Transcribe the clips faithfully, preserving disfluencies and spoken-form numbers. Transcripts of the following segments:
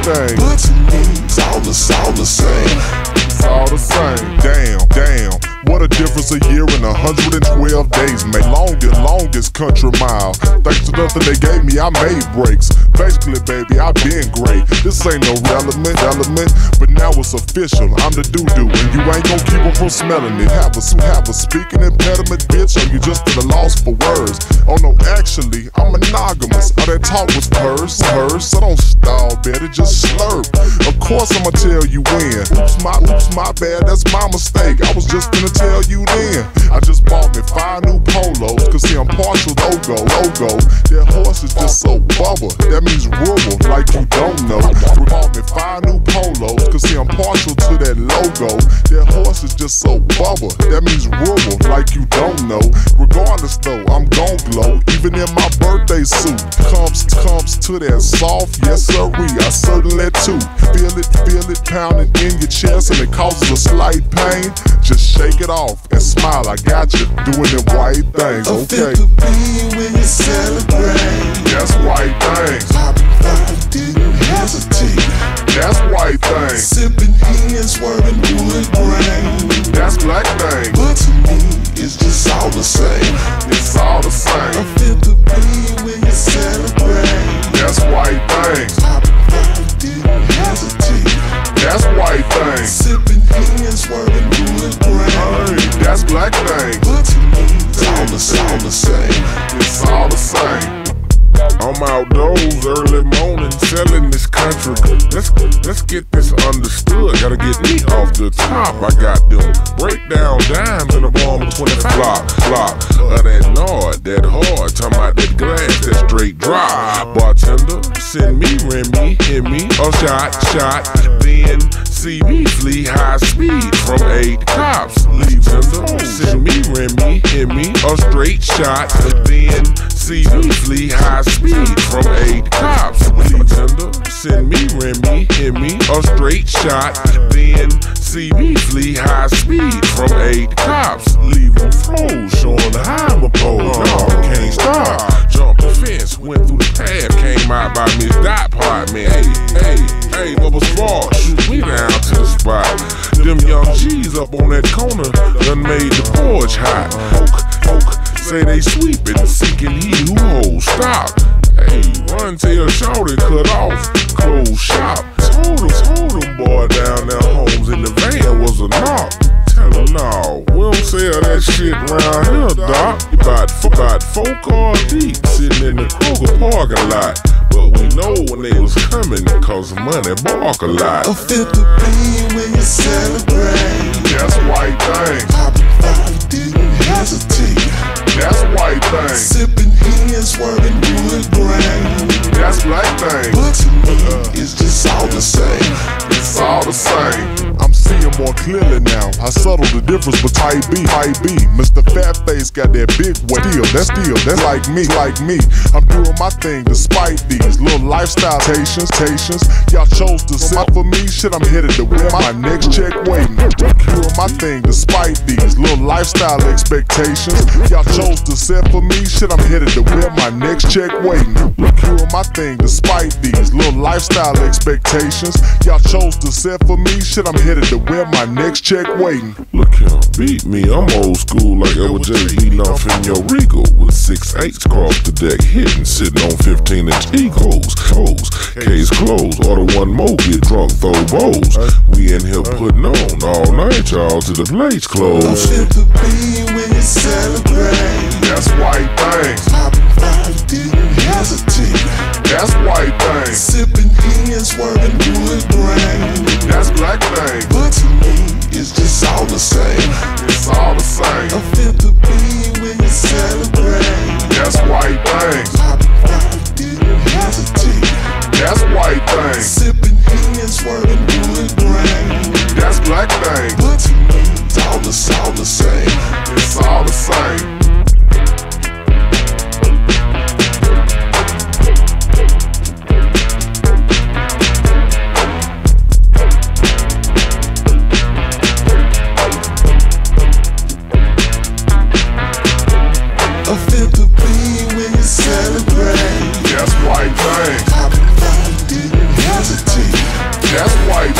thing. But to me, it's all the, it's all the same. It's all the same. Damn, damn. What a difference a year and a hundred and twelve days made. Longest, longest country mile. Thanks to nothing they gave me, I made breaks. Basically, baby, I been great. This ain't no relevant element, but now it's official. I'm the doo-doo, and you ain't gon' keep them from smelling it. Have a, have a speaking impediment, bitch, or you just at a loss for words. Oh no, actually, I'm monogamous. All that talk was purse, purse. So don't stall, better just slurp. Of course I'ma tell you when. Oops, my, oops, my bad, that's my mistake. I was just gonna tell you then. I just bought me five new polos, cause see I'm partial to Ogo, Ogo. That horse is just so bubble, that means rural, like you don't know. I bought me five new polos, cause see I'm partial to that logo. That horse is just so bubble, that means rural, like you don't know. Regardless though, I'm gon' glow, even in my birthday suit. Comes, comes to that soft, yes sirree, I certainly too. Feel it, feel it pounding in your chest and it causes a slight pain. Just shake it off and smile, I got you doing them white things, okay? A fit to be when you celebrate. That's white things. Popping five, didn't hesitate. That's white things. Sipping hen, swerving wood grain. That's black things. But to me, it's just all the same. It's all the same. A fit to be when you celebrate. That's white things. Popping five, didn't hesitate. That's white things. Sipping hen, swerving wood grain. Hey, that's black things. But to me, it's all the, it's all the same. It's all the same. I'm outdoors early morning selling this country. Let's let's get this understood. Gotta get me off the top. I got them breakdown dimes in the bottom of twenty-five. Block, block of that nard, that hard. Talking about that glass, that straight dry. Bartender, send me Remy, hit me a shot, shot. Then see me flee high speed from eight cops. Leave tender, send me Remy, hit me a straight shot. Then see me flee high speed from eight cops. Leave tender, send me Remy, hit me a straight shot. Then see me flee high speed from eight cops. Leave them froze, showing how I'm a pole. No, can't stop. Jumped the fence, went through the path, came out by Miss Dot Apartment. Hey, hey, hey, Bubba Spark, shoot me down to the spot. Them young G's up on that corner done made the porch hot. Folk, folk say they sweeping, seeking he who holds stock. Hey, run till shorty cut off, close shop. Told him, told him boy down there Holmes in the van was a knock. Tell him no, we don't sell that shit round here, doc. About, about four cars deep, sitting in the Kroger parking lot. But we know when they was coming, cause money bark a lot. A fit to be when you celebrate. That's white things. Popping five, didn't hesitate. That's white things. Sipping hen, swerving wood grain. That's black things. But to me, it's just all the same. It's all the same. I'm seeing more clearly now. I subtle the difference between type B, type B. Mister Fatface got that big weight. Still, that's still, that's like me, like me. I'm doing my thing despite these little lifestyle tations, tations. Y'all chose to sell for me. Shit, I'm headed to win my next check waiting. Doing my thing despite these little lifestyle expectations. Y'all chose to sell for me. Shit, I'm headed to win my next check waiting. Doing my thing despite these little lifestyle expectations. Y'all chose to sell for me. Shit, I'm headed to win my next check waiting. Look here, beat me, I'm old school like L J beating off in your Regal with six eights across the deck, hitting, sitting on fifteen inch egos. Hoes, case closed, order one more, get drunk, throw bowls. We in here putting on all night, y'all, till the plates close. A fit to be when you celebrate. That's white things. Popping five, didn't hesitate. That's white things. Sipping hen, swerving wood grain. That's black things. But to me, it's just all the same. It's all the same. A fit to be when you celebrate. That's white things. Popping five, didn't hesitate. That's white things. Sipping hen, swerving wood grain. That's black things. But to me, it's all the, all the same. It's all the same.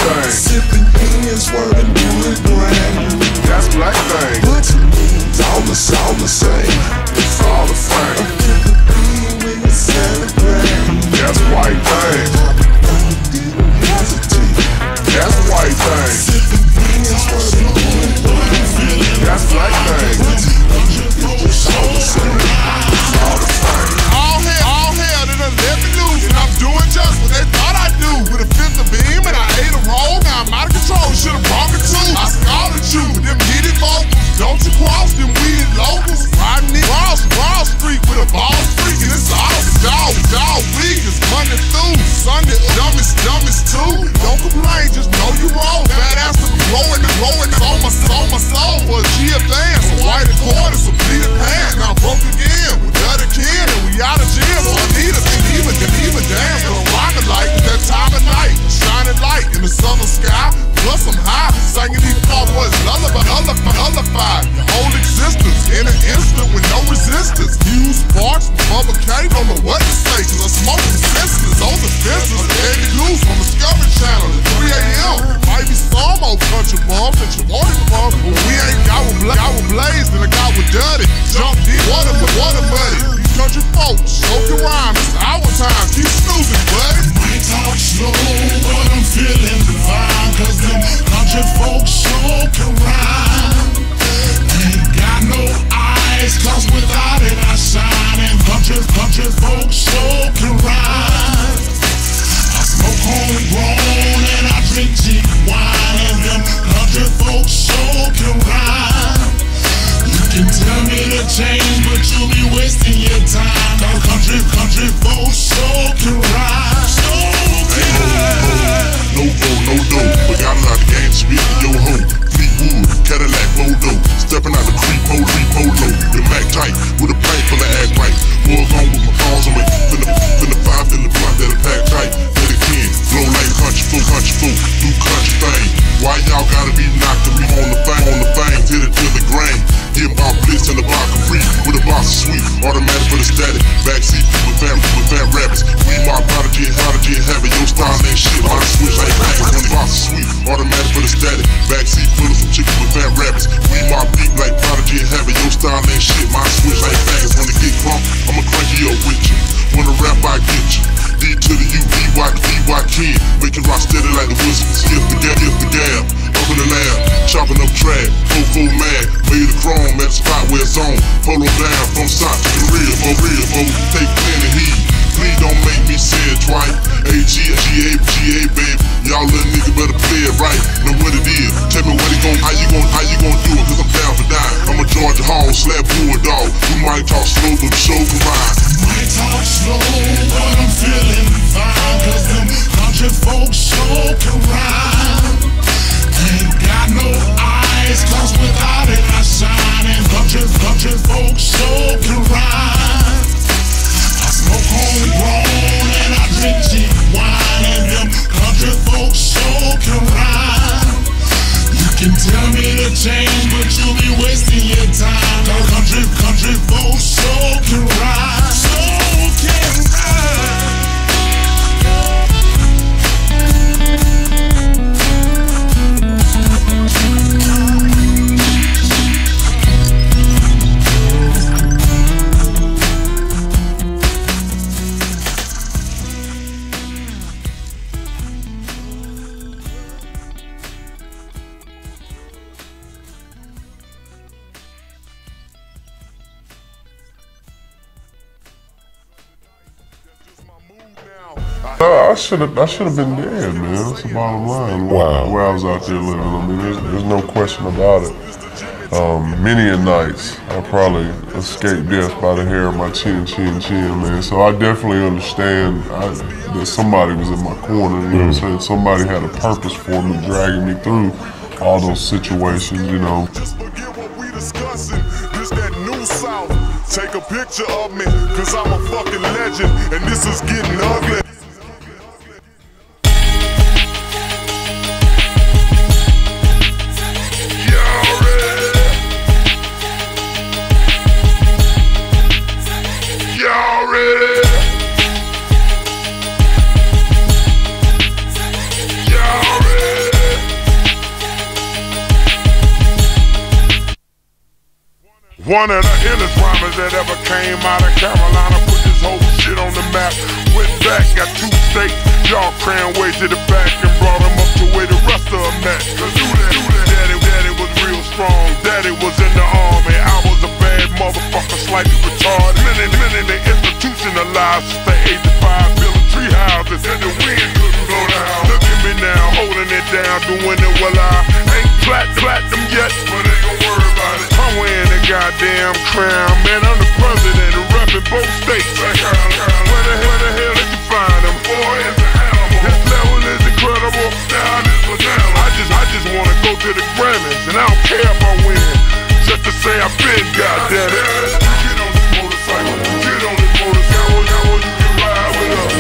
thing. Sipping in, swerving wood grain. That's black thing. But to me, it's all the, all the same. It's all the same. I feel the beat when you celebrate. That's white thing. Didn't hesitate. That's white thing. Sipping in, swerving wood grain. That's black thing. It's all the same. It's all the same. All hell, all hell, they done let me loose, and I'm doing just what they thought I'd do. With a fifth of beam and I ate a roll, now I'm out of control, should've brought it too. I scalded you with them heated vocals, don't you cross them weeded locals. Riding in Ross, Wall Street with a ball freak, and it's all the dog, dog week is Monday through Sunday, dumbest, dumbest too. Don't complain, just know you wrong. Badass to be rolling and rolling on my soul, my soul for a G advance, a white accord, some pleated pants. Now I'm broke again with the other kid, and we out of jail, so I need a even, even dance, but I'm rocking like that time of night, shining light in the southern sky. Plus I'm high, singing these cowboys lullaby, lullaby, lullaby. Your whole existence in an instant with no resistance. Use sparks, Bubba K, don't know what to say, cause I smoke the senseless, those offenses. Eddie Goose on the Discovery Channel at three A M Might be some old country bump that you wanted from, but we ain't got with, bla got with Blaze, then I got with Dirty. Jump deep, water, water buddy. These country folks, soak your rhyme, it's our time, keep snoozing, buddy. Might talk slow, but I'm feeling divine. Cause them country folks sure can rhyme. Ain't got no eyes, cause without it I shine. And country, country folks sure can rhyme. I smoke homegrown and I drink cheap wine. And them country folks sure can rhyme. You can tell me to change, but you'll be wasting your time. No country, country folks sure can rhyme. Sure can rhyme. No go, no dough, but got a lot of game to spit in your hoe. Fleetwood, Cadillac, Modo, stepping out the creep, mo, leap, low. The Mac tight, with a paint full of act right. Boys on with my cars on me, finna, finna five, finna blunt, that'll pack tight. Let it in, blow like country fool, country fool, do country thing. Why y'all gotta be knocking me on the thing, on the thing, hit it to the grain. Give my blitz in the bar complete, with a box of sweet, automatic for the static. Backseat with fat, with fat rabbits. We my prodigy, prodigy, having your style ain't shit. All the switch like bang, on the box of sweet, automatic for the static. Backseat full of some chicken with fat rabbits. We my beat like prodigy, having your style ain't shit. My switch like bangers. When it get crunk, I'ma crank you up with you. When I rap, I get you. D to the U, D Y, D Y kid. Make it rock steady like the whispers. If the gab, if the gab. Up in the lab, chopping up trash. Fofo mad, made of chrome at the spot where it's on. Polo down from side to the rear, for real, for take plenty heat. Please don't make me say it twice. A G A, G A, G A, baby. Y'all little niggas better play it right. Know what it is. Tell me what it gon', how you gon', how you gon' do it? Cause I'm down for dying. I'm a Georgia Hall, slap bulldog. We might talk slow, but the show can rhyme. Might talk slow, but I'm feeling fine. Cause them country folks sure can rhyme. Ain't got no eyes, cause without it I shine. And country, country folks sure can rhyme. I smoke homegrown and I drink cheap wine. And them country folks sure can rhyme. You can tell me to change, but you'll be wasting your time. No country, country folks sure can rhyme. Sure can rhyme. Uh, I should have I should have been dead, man. That's the bottom line. Wow. Where I was out there living. I mean, there's, there's no question about it. Um, many a nights, I probably escaped death by the hair of my chin, chin, chin, man. So I definitely understand I, that somebody was in my corner, you know what I'm saying? Somebody had a purpose for me, dragging me through all those situations, you know. Just forget what we discussing. This that new South. Take a picture of me, cause I'm a fucking legend, and this is getting ugly. Y'all ready? One of the illest rhymers that ever came out of Carolina. Put this whole shit on the map. Went back, got two states. Y'all crammed way to the back and brought them up to where the rest of them at. Cause do that, do that. Daddy, daddy was real strong. Daddy was in the army. I was a bad motherfucker, slightly retarded. Many, many, they institutionalized since they eighty-five, building tree houses and the wind couldn't go down. Look at me now, holding it down, doing it well. I ain't flat, platinum yet, but ain't gon' worry about it. I'm wearing the goddamn crown, man. I'm the president and reppin' both states. Where the hell, where the hell did you find them? Boy, it's an animal. This level is incredible. Now this banana. I just, I just wanna go to the Grammys, and I don't care if I win. Just to say I've been, goddamn it. Get on this motorcycle, get on this motorcycle, y'all, you can ride with us.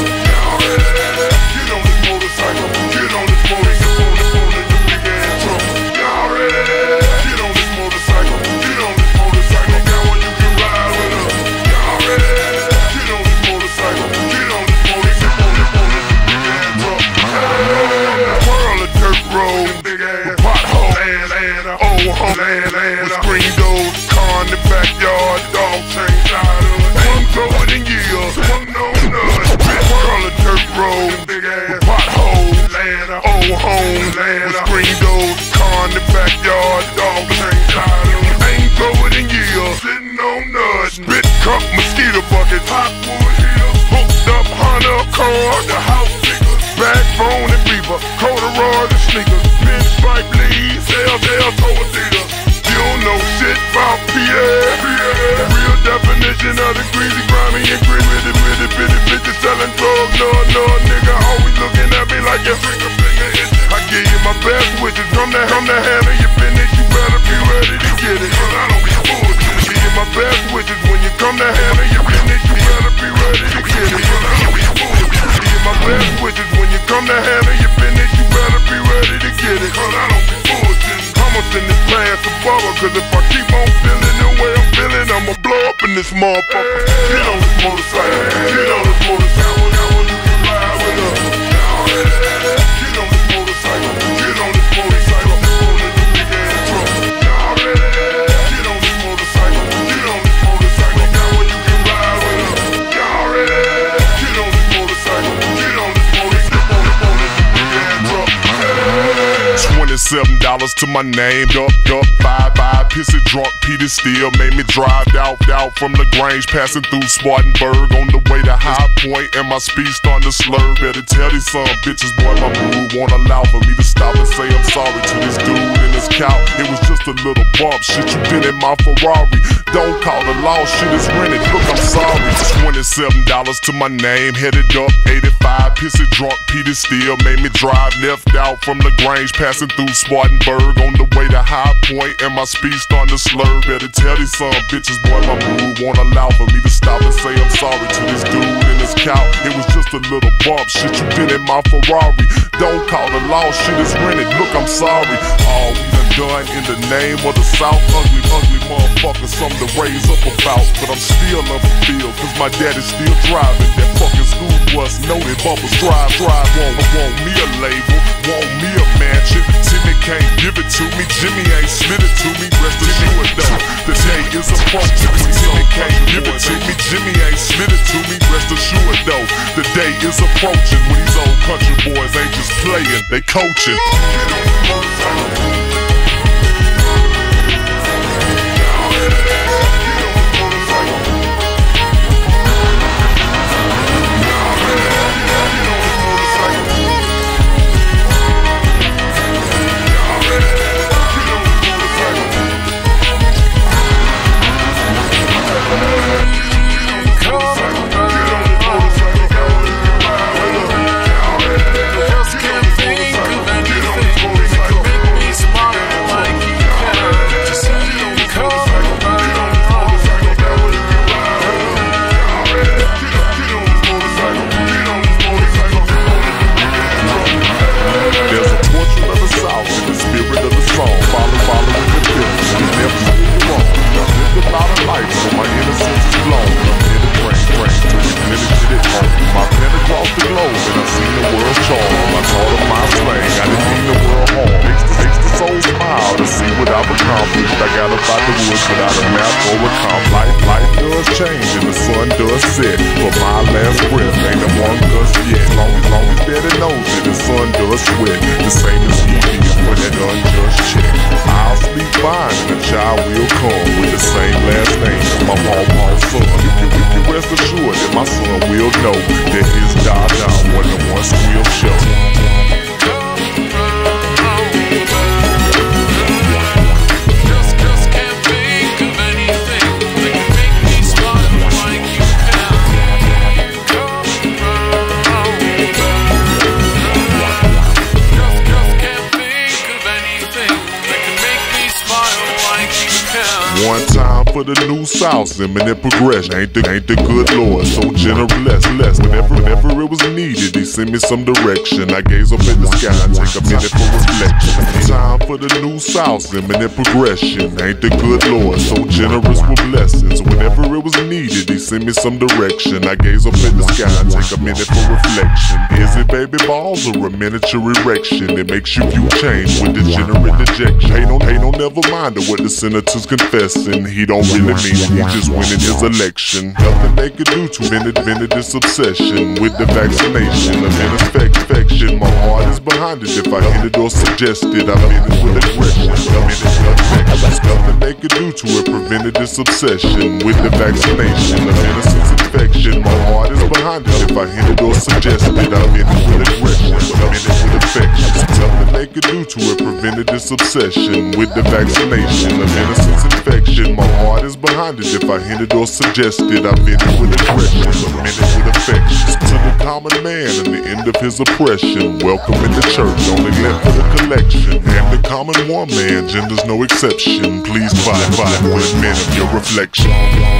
Get on this motorcycle, get on this motorcycle, on the phone in your big ass truck. Y'all ready? Get on this motorcycle, get on this motorcycle, y'all, you can ride with us. Y'all ready? Get on this motorcycle, get on this motorcycle, on the phone in your big ass truck. Whirl a dirt road, big ass pothole, land, land, old home, land, land, screen doors, car in the backyard, dog chain tires, ain't over in years, one no nuts, whirl a dirt road, big ass pothole, land, old home, land, screen doors, car in the backyard, dog chain tires, ain't over in years, sitting on nuts, spit cup, mosquito buckets, hot wood here, hooked up Honda car, the house pickers, backbone and beaver, corduroy the sneakers, pinstripe leaves, L L Toadita. You don't know shit about Pierre. The real definition of the greasy, grimy, and green with it, with it, bitty, bitches selling drugs. No, no, nigga, always looking at me like your finger finger itching. I give you my best wishes, from the, from the hand of your business, you better be ready to get it. Cause I don't be bullshit. Give you my best wishes, when you come to handle your business, you better be ready to get it. Cause I don't be bullshit. Give you my best wishes, when you come to handle your business, you better be ready to get it. Cause I don't be bullshit. I'ma send this glass of bubble, cause if I keep on feeling the way I'm feeling, I'ma blow up in this motherfucker. Get on this motorcycle, get on this motorcycle, y'all, you can ride with us. Get on this motorcycle, get on this motorcycle, on in the big ass truck. Y'all ready? Get on this motorcycle, get on this motorcycle, y'all, you can ride with us. Y'all ready? Get on this motorcycle, get on this motorcycle, on in the big ass truck. Twenty-seven dollars to my name, up, up, five, five, pissy drunk, Peter Steele made me drive out, out from LaGrange, passing through Spartanburg on the way to High Point, and my speech starting to slur. Better tell these some bitches, boy, my mood won't allow for me to stop and say I'm sorry to this dude and his cow. It was just a little bump, shit you did in my Ferrari. Don't call the law, shit is rented, look, I'm sorry. Twenty-seven dollars to my name, headed up eighty-five, pissy drunk, Peter Steele made me drive left out from LaGrange, passing through Spartanburg on the way to High Point, and my speech starting to slur. Better tell these some bitches, boy, my mood won't allow for me to stop and say I'm sorry to this dude and his cow. It was just a little bump, shit you did in my Ferrari. Don't call the law, shit is rented, look, I'm sorry. All we done done in the name of the South, ugly, ugly motherfucker, something to raise up about. But I'm still unfulfilled, cause my daddy's still driving that fucking school bus, know that bumpers drive, drive. Want, want me a label, want me a mansion. Timmy can't give it to me, Jimmy ain't slid it to me. Rest assured though, the day is approaching. Timmy can't give it to me, Jimmy ain't slid it to me. Rest assured though, the day is approaching when these old country boys ain't just playing, they coaching. Get on the motorcycle. Just can't think of anything. out the woods without a map or a comp. Life, life does change and the sun does set. But my last breath ain't among us yet. Long as long as daddy knows that the sun does sweat. The same as he did for that unjust check. I'll sleep fine and the child will come with the same last name as my pawpaw's son. You can, you can rest assured that my son will know that his dada wasn't one squeal show. One time for the new South, imminent progression. Ain't the, ain't the good Lord so generous, less. Whenever, whenever it was needed, he sent me some direction. I gaze up at the sky, take a minute for reflection. Time for the new South, imminent progression. Ain't the good Lord so generous with blessings. Whenever it was needed, he sent me some direction. I gaze up at the sky, take a minute for reflection. Is it baby balls or a miniature erection? It makes you view change with degenerate dejection. Ain't no, ain't no never mind of what the senators confess. And he don't really mean it, he just winning his election. Nothing they could do to end invented this obsession with the vaccination of infection. My heart is behind it if I hinted or suggested. I meant it with aggression. Nothing they could do to have prevented this obsession with the vaccination of innocence infection. My heart is behind it if I hinted or suggested. I meant it with aggression. I meant it with affection. Nothing they could do to have prevented this obsession with the vaccination of innocence infection. My heart is behind it if I hinted or suggested. I've been with aggression, a minute with affection. To the common man and the end of his oppression. Welcome in the church, only left for the collection. And the common one man, gender's no exception. Please fight, fight with men of your reflection.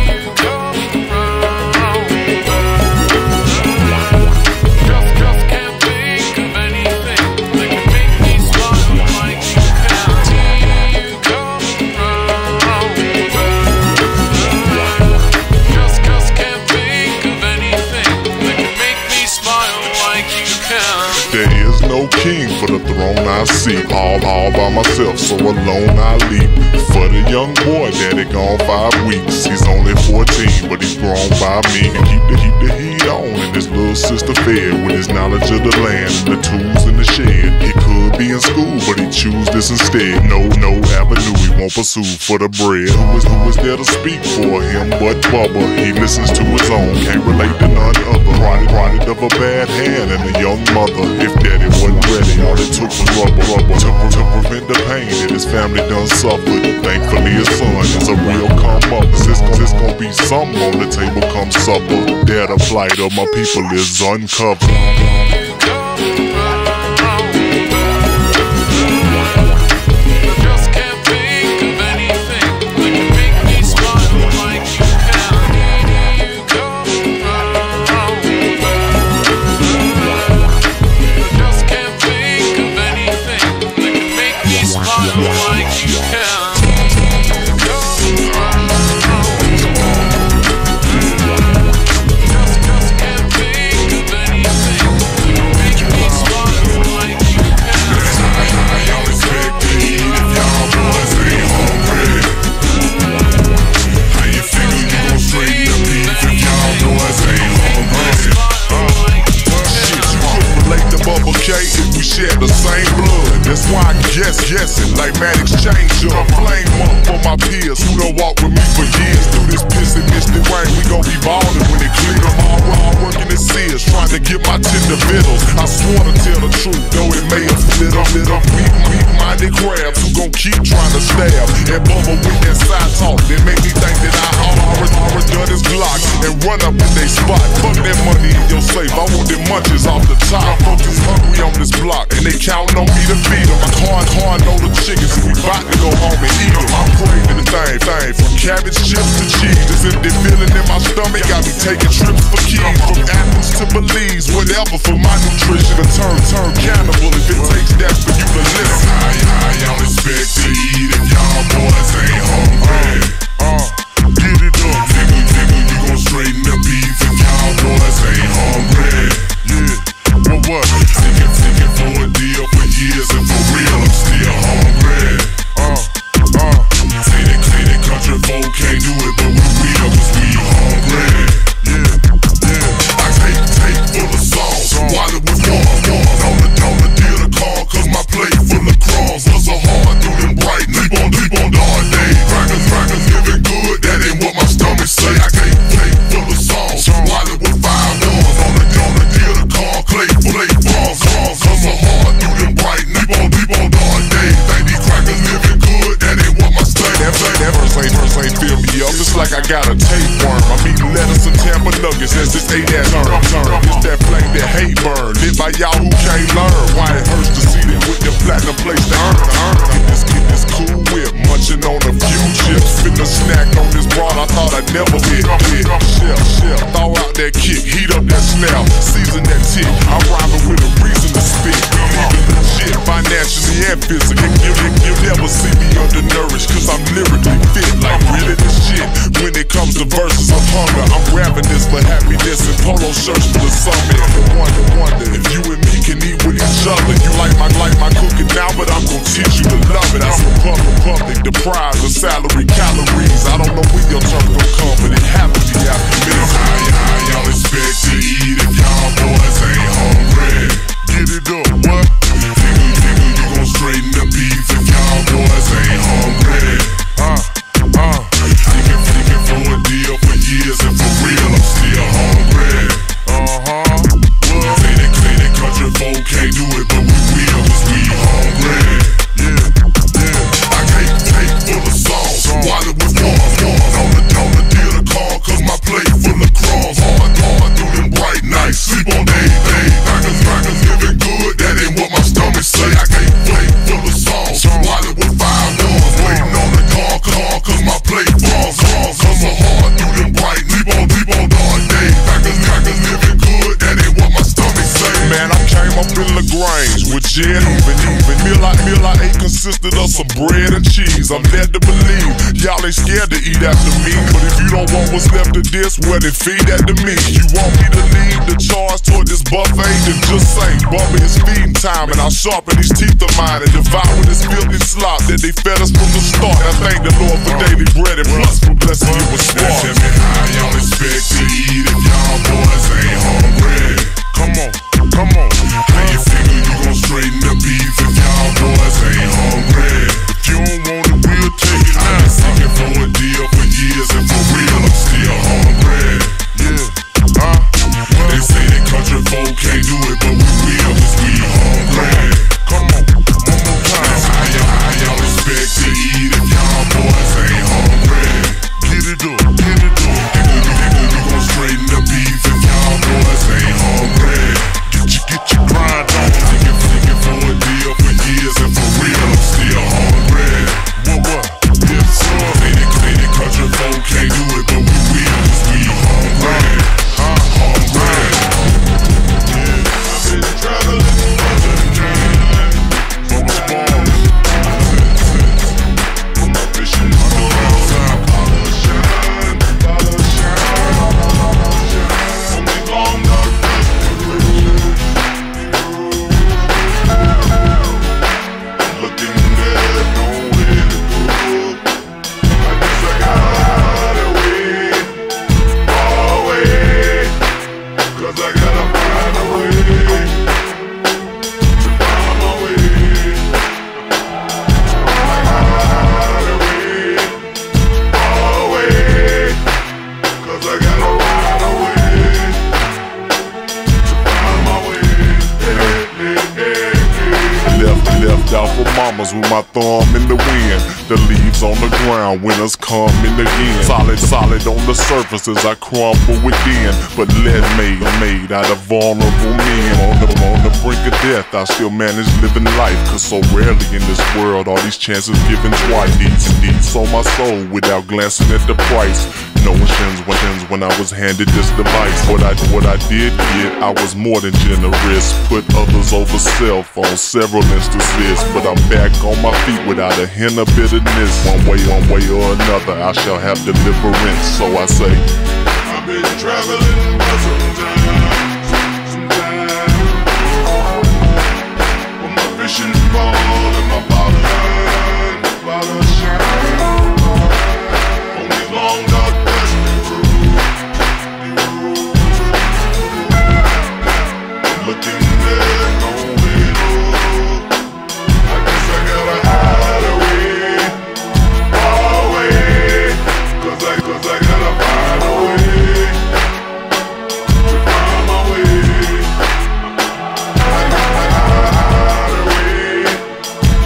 There is no king for the throne I seek. All, all by myself, so alone I leap. For the young boy, daddy gone five weeks. He's only fourteen, but he's grown by me. And keep the, keep the heat on, and his little sister fed with his knowledge of the land and the tools in the shed. He could be in school, but he choose this instead. No, no avenue he won't pursue for the bread. Who is, who is there to speak for him but Bubba? He listens to his own, can't relate to none other. Product, product of a bad hand and a young mother. If daddy wasn't ready, all it took was rubber, rubber to, to prevent the pain that his family done suffered. Thankfully his son is a real come up. It's, it's gonna be something on the table come supper. There the plight of my people is uncovered. If we share the same blood, that's why I guess guessing like mad exchange up. Flame up for my peers who don't walk with me for years. Through this pissy misty rain, we gon' be ballin' when it clear. I'm all raw working in sears, trying to get my tender vittles. I swore to tell the truth, though it may have split up. Lit up weak, weak-minded crabs who gon' keep trying to stab and bubble with that side talk. They make me think that I always, always done his Glock and run up in they spot. Fuck that money in your safe, I want them munchies off the top. Folks is hungry on this block and they counting on me to feed them. I hard, hard know the chickens and we bout to go home and eat them. I'm craving the thing, thing from cabbage chips to cheese. This empty feeling in my stomach got me taking trips for keys. From Athens to Belize, whatever for my nutrition. A turn, turn cannibal if it takes that for you to listen. How, how y'all expect to eat if y'all boys ain't hungry? Uh, get it up. Nigga, nigga, you gon' straighten the beef if y'all boys ain't hungry. Yeah, what, what? Thinking, thinking for a deal for years and for real I'm still hungry. Uh, uh, Clean it, clean got a tapeworm. I'm eating lettuce and Tampa nuggets as this eight-ass turn. It's that flame that hate burn, lit by y'all who can't learn. Why it hurts to see that with the platinum place to earn it, earn it. Get this, get this cool whip, munching on a few chips. Fitting a snack on this broad, I thought I'd never hit. Hit, chef, chef, thaw out that kick, heat up that snap, season that tick. I'm rhyming with a reason to spit. Even legit, financially and physically. You, you, you'll never see me undernourished, cause I'm lyrically fit. Like really this shit. When it comes to verses of hunger, I'm ravenous for happiness and polo shirts for the summer. And wonder, wonder if you and me can eat with each other. You like my, like my cooking now, but I'm gonna teach you to love it. I'm a public, public, deprived of salary, calories. I don't know when your turn gon' come, but it happens to be after me. How, how y'all expect to eat if y'all boys ain't hungry? Get it up, what? Nigga, nigga, you gon' straighten the beef if y'all boys ain't hungry. Uh, uh. Thinking, thinking for a deal for years, and for real, I'm still hungry. Uh-huh. Well, say that, say that country folk can't do it, but we will, cause we hungry. Yeah, yeah. I can't take full of sauce, while it was warm, warm. On the, on the deal to call, cause my plate full of crumbs. Hard, hard through them bright nights, sleep on day, day. Rockers, rockers living good, that ain't what my stomach say. I can't plate full of sauce, while it was five ones. Waiting on the call, call, cause my plate falls, falls. Cause so hard through them bright, sleep on, sleep on dark days. Rockers, rockers living good, that ain't what my stomach say. Man, I came up in LaGrange with Jet even, even. Meal I, meal I ate consisted of some bread and cheese. I'm led to believe y'all ain't scared to eat after me. But if you don't want what's left of this, well then feed that to me. You want me to lead the charge toward this buffet? Then just say, Bubba, it's feeding time, and I'll sharpen these teeth of mine and devour this filthy slop that they fed us from the start. I thank the Lord for daily bread and plus for blessing you with Now spark. tell me how y'all expect to eat if y'all boys ain't hungry? Come on, come on. How you figure you gon' straighten the beef if y'all boys ain't hungry? If you don't want it, we'll take it I've now. been seeking for a deal for years, and for real, I'm still hungry. Yeah, huh? They say that country folk can't do it, but we will, cause we hungry. Come on, one more time. How y'all, how y'all expect to eat if y'all boys ain't hungry? Get it up, get it up. Nigga, you, nigga, you gon' straighten the beef if y'all boys ain't hungry? Get you, get your grind on. Thinking, thinking for a deal for years, and for real, I'm still hungry. What, what? Yes, sir. Say that, say that country folk can't do it, but we will, cause we hungry. Huh? Hungry. I've been traveling much of the time. From the spawn. From my fishing pole, follow shine, follow shine. On these long dark looking there's nowhere to go. I guess I gotta wait, far away, cause I gotta find a way to find my way. I gotta wait, far away, cause I gotta find a way to find my way. Hey, hey, hey, hey. Left, left out for mamas with my thumb in the wind. The leaves on the ground, winners come in again. Solid, solid on the surface as I crumble within. But lead made, made out of vulnerable men. On the, on the brink of death, I still manage living life. Cause so rarely in this world, all these chances given twice. Deeds and deeds sold my soul without glancing at the price. No one's when I was handed this device. What I, what I did get, I was more than generous. Put others over self on several instances. But I'm back on my feet without a hint of bitterness. One way, one way or another, I shall have deliverance. So I say, I've been traveling for some time, some time. With my fishing pole and my bottle shine, bottle shine. On these long dark dusty roads, looking there's nowhere to go. I guess I gotta hide away, far away, cause I, cause I gotta find a way to find my way. I gotta hide away,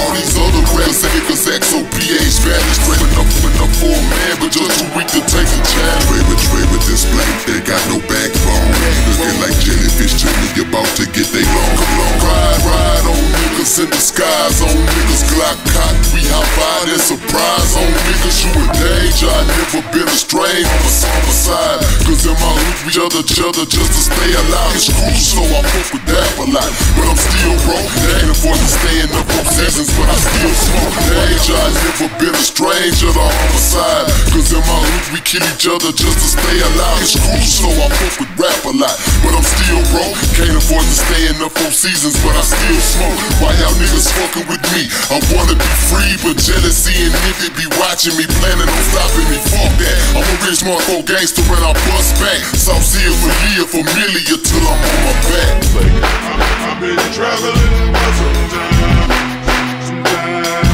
all these other rappers, niggas act so P H bad. Straight up, went up for a man, but just too weak to take a chance. Trade with, trade with this blank, they got no backbone. Looking like jellyfish to me, about to get they long. Come on, ride, ride on niggas in the skies, on niggas Glock cock. We high five and surprise on niggas you in danger. I never been a strain on my homicide, cause in my hood we other each other just to stay alive. It's crucial, I fuck with that a lot, but I'm still broke. Ain't avoid to staying up for seasons, but I still smoke danger. I never been a stranger to homicide, cause in my hood we kill each other just to stay alive. It's crucial, I fuck with rap a lot, but I'm still broke. Can't afford to stay in the four seasons, but I still smoke. Why y'all niggas fucking with me? I wanna be free, but jealousy and niggas be watching me, planning on stopping me. Fuck that, I'm a rich motherfucker gangster and I bust back. South Sea for year, familiar till I'm on my back. I've been traveling for some time, some time.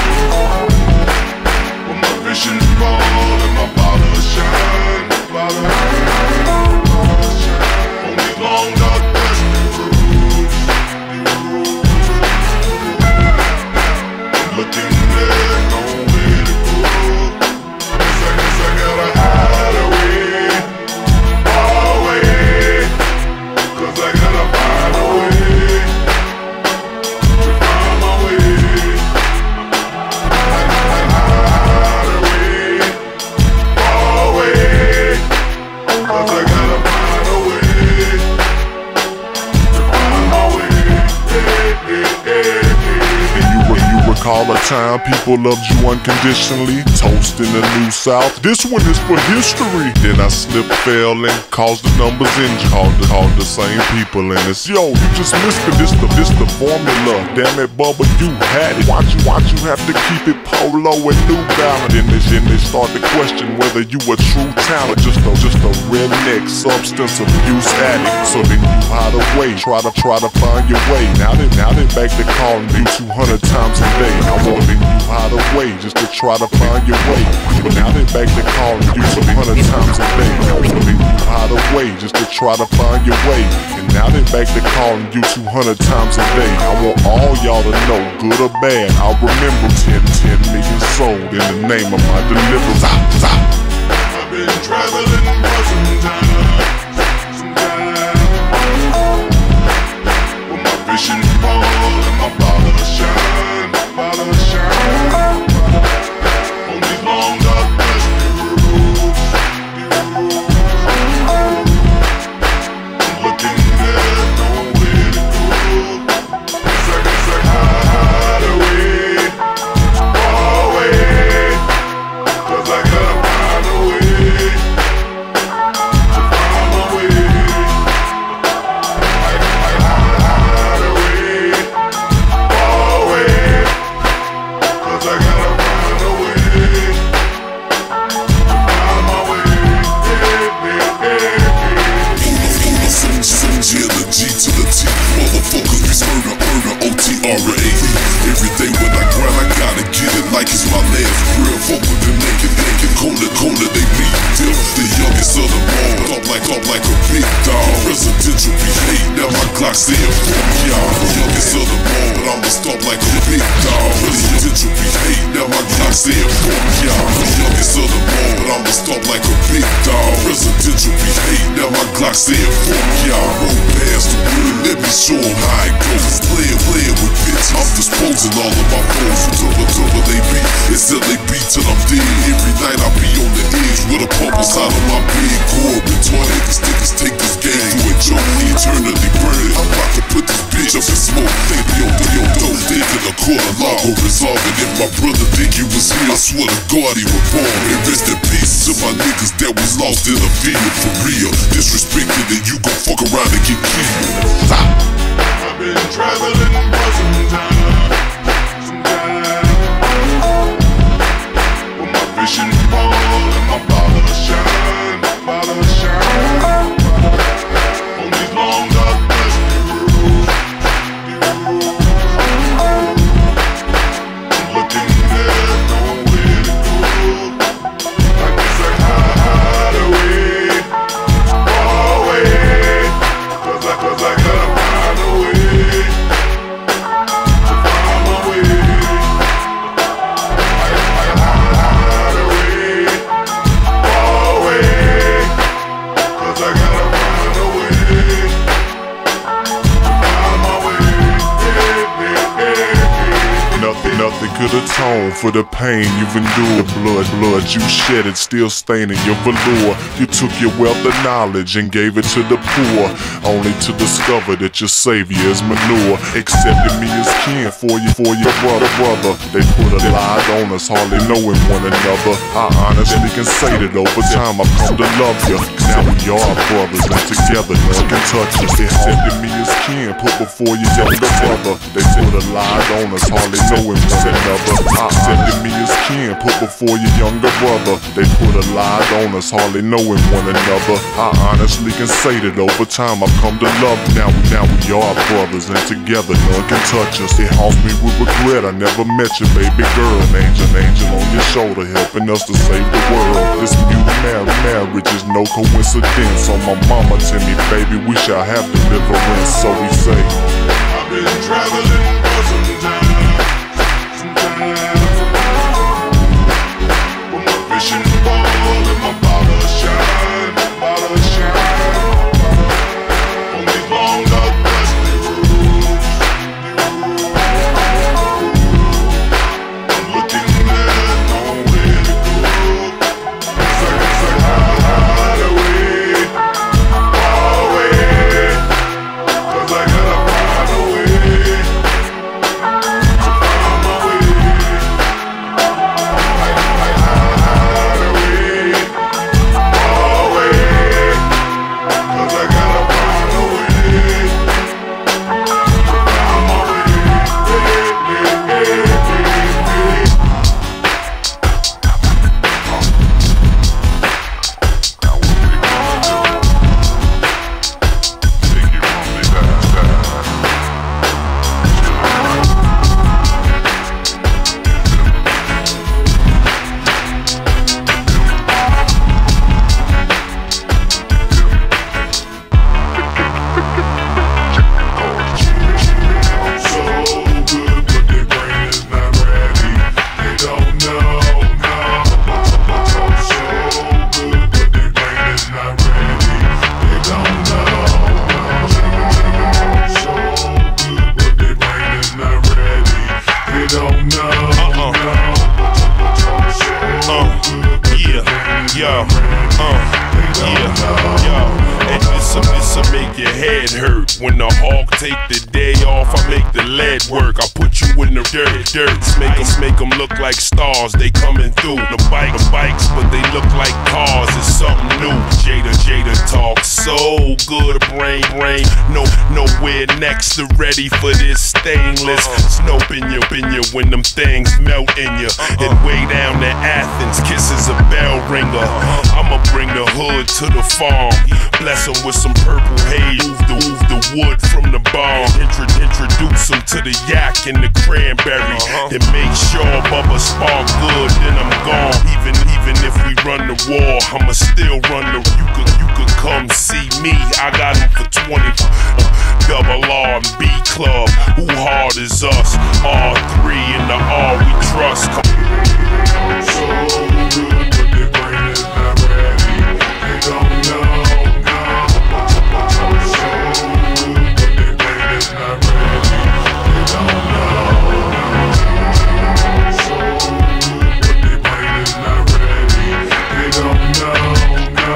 When my vision fall and my bottle shine, bottle shine. On these long dark dusty roads, I'm looking there, nowhere to go. Guess I guess I gotta hide away, far away. Cause I gotta find a way to find my way. I gotta hide away, far away. Cause I gotta find a way to find my way. Hey, hey, hey, hey. And you, you recall a time people loved you unconditionally, toasting the New South. This one is for history. Then I slipped, fell, and caused the numbers injured. Called the, called the same people, and it's yo, you just missed it. This the this the formula. Damn it, Bubba, you had it. Watch you, watch you have to keep it polo and New Balance. Then they, then they start to question whether you a true talent, just a just a redneck substance abuse addict. So then you hide away, try to try to find your way. Now they now they back to calling you two hundred times a day. I want then you hide away just to try to find your way. But now they back to calling you two hundred times a day. I want then you hide away just to try to find your way. And now they back to calling you two hundred times a day. I want all y'all to know, good or bad, I'll remember ten, ten million sold in the name of my deliverance. I've been traveling for some time, some time. When my vision fall and my bottle shine, bottle shine. On these long dark dusty roads, I'm looking there, nowhere to go. Guess I guess I hide away, far away. Cause I gotta find a way to find my way. I, I hide away, far away. Cause I gotta find a way to find my way. Hey, hey, hey, hey. From G to the G to the T, motherfuckers be murder, murder, O T R A. Every day when I grind, I gotta get it like it's my last real. Fuck with the naked, naked, cola, cola, they need deal. The youngest of them all, up like, up like a big dog. Residential be hate, now my Glock saying fuck y'all. The youngest of them all, but I'ma stop like a big dog. Residential be hate, now my Glock saying fuck y'all. The youngest of them all, but I'ma stop like a big dog. Residential be hate, now my Glock saying fuck y'all. Roll past the word, let me show 'em how it goes. Playing, playing with bitches, I'm disposing all of my foes. Whatever, whatever they be, it's L A B till I'm dead. Every night I be on the edge with a pump inside of my bed. Corbin, toy niggas, niggas take this game to enjoy eternally burning. I'm about to put this bitch up in smoke. Think yo, yo, yo, think in a quarter law will resolve it. If my brother think he was here, I swear to God he was born. And rest in peace to my niggas that was lost in a field for real. Disrespected and you gon' fuck around and get killed. Stop. I've been traveling for some time, some time. When my vision fall and my bottle shine, bottle shine. On these long dark dusty roads, I'm looking there, nowhere to go. I guess I hide away, far away. Cause I, cause I gotta find a way to find my nothing could atone for the pain you've endured. The blood, blood you shed, it still staining your velour. You took your wealth of knowledge and gave it to the poor, only to discover that your savior is manure. Accepted me as kin for you, for your brother, brother. They put a lie on us, hardly knowing one another. I honestly can say that over time I've come to love you. Now we are brothers and together none can touch us. Accepted me as kin, put before your younger brother. They put a lie on us, hardly knowing one another. I accepted me as kin, put before your younger brother. They put a lie on us, hardly knowing one another. I honestly can say that over time I've come to love you. Now, now we are brothers and together none can touch us. It haunts me with regret, I never met your baby girl. An angel, an angel on your shoulder helping us to save the world. This new mar marriage is no coincidence. On my mama tell me, baby, we shall have deliverance. So we say, I've been traveling for some time, some time. With my vision ball and my bottle shine, bottle shine. On these long up dusty roads, I'm looking at nowhere to go. So I guess I hide away, far away, 'cause I gotta find a way to find my way. I, I hide away, far away, 'cause I gotta find a way to find my way. Hey, hey, hey, hey, hey. Now what we gonna do? Take it from me, back, back. So good, but their brain is not ready. They don't know, no. So good, but their brain is not ready. They don't know, no. So good, but their brain is not ready. They don't know, Uh-uh. no. So Uh, good, but yeah, their brain is yo, not ready. uh, They don't yeah, know. yo. And this'll, this'll make your head hurt. When the hawk take the day off, I make the lead work. I put you in the dirt, dirt. Make them, make them look like stars, they coming through. The bike, the bikes, but they look like cars. It's something new. Jada, Jada talks so good. Brain, brain, no, nowhere next to ready for this stainless. Snow in you, in you when them things melt in you. And way down to Athens, kisses a bell ringer. I'ma bring the hood to the farm. Bless them with some purple haze. Move the, move the wood from the barn. Intro, introduce them to the yak and the cranberry. Then make sure Bubba spark good, then I'm gone. Even, even if we run the war, I'ma still run the. You could, you could come see me. I got them for twenty. Double R and B Club. Who hard is us? R three and the R we trust. So good, but their brain is not ready. They don't know, no. So good, but their brain is not ready. They don't know, no. So good, but their brain is not ready. They don't know, no.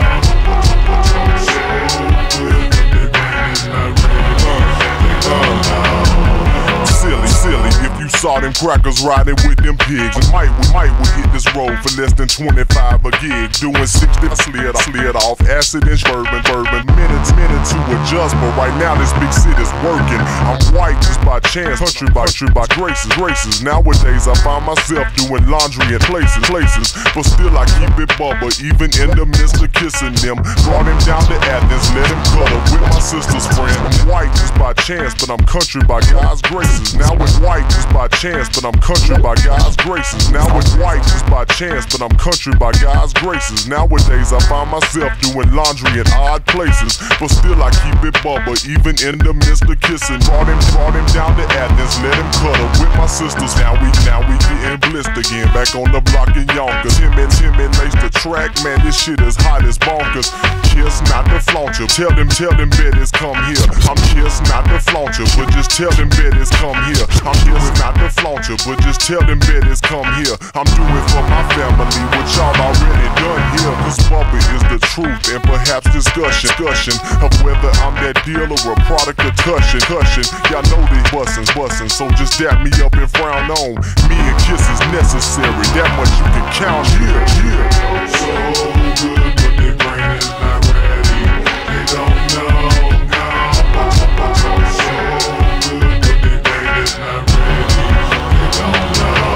So good, but their brain is not ready. They don't know. silly, silly. If you saw them crackers riding with them pigs, we might, we might would hit this road for less than twenty-five a gig. Doing sixty, I slid, I slid off acid and bourbon, bourbon. Minutes, minutes to adjust, but right now this big city's working. I'm white just by chance, country by country by graces, graces. Nowadays I find myself doing laundry in places, places. But still I keep it bubble, even in the midst of kissing them. Brought him down to Athens, let him cuddle with my sister's friend. I'm white just by chance, but I'm country by God's graces. Now it's white just by chance, but I'm country by God's graces. Now it's white just by chance, but I'm country by God's graces. Nowadays I find myself doing laundry in odd places, but still I keep it bubble, even in the midst of kissing. Brought him, brought him down to Athens, let him cuddle with my sisters. Now we, now we getting blissed again, back on the block in Yonkers. Timid, timid, lace the track, man, this shit is hot as bonkers. here not to flaunt you. Tell them, tell them bitches come here. I'm here not to flaunt you, but just tell them bitches come here. I'm here not to flaunt you, but just tell them bitches come here. I'm doing for my family what y'all already done here. Cause Bubba is the truth and perhaps discussion, discussion of whether I'm that deal or a product of cushion, cushion. Y'all know these bussins, bussins, so just dap me up and frown on. Me and Kiss is necessary, that much you can count here, here. So good, but their brain is not ready. They don't know, no. So good, but their brain is not ready. They don't know,